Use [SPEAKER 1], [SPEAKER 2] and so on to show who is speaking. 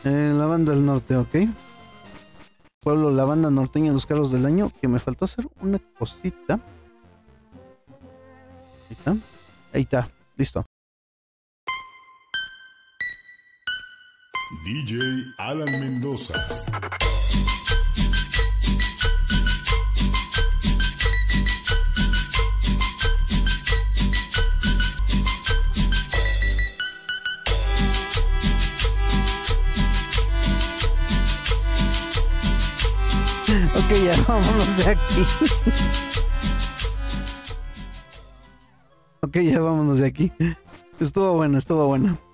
[SPEAKER 1] Lavanda del Norte, ok. Pueblo Lavanda norteña, los carros del año. Que me faltó hacer una cosita. Ahí está. Ahí está. Listo.
[SPEAKER 2] DJ Alan Mendoza.
[SPEAKER 1] Ok, ya vámonos de aquí. Ok, ya vámonos de aquí. Estuvo buena, estuvo buena.